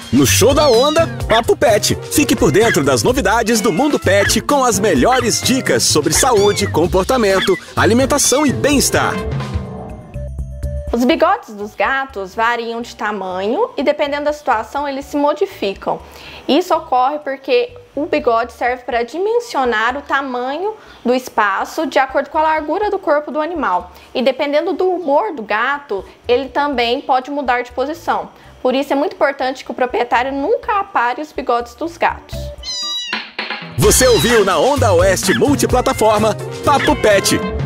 No Show da Onda, Papo Pet. Fique por dentro das novidades do mundo pet com as melhores dicas sobre saúde, comportamento, alimentação e bem-estar. Os bigodes dos gatos variam de tamanho e, dependendo da situação, eles se modificam. Isso ocorre porque o bigode serve para dimensionar o tamanho do espaço de acordo com a largura do corpo do animal. E dependendo do humor do gato, ele também pode mudar de posição. Por isso é muito importante que o proprietário nunca apare os bigodes dos gatos. Você ouviu na Onda Oeste Multiplataforma Papo Pet.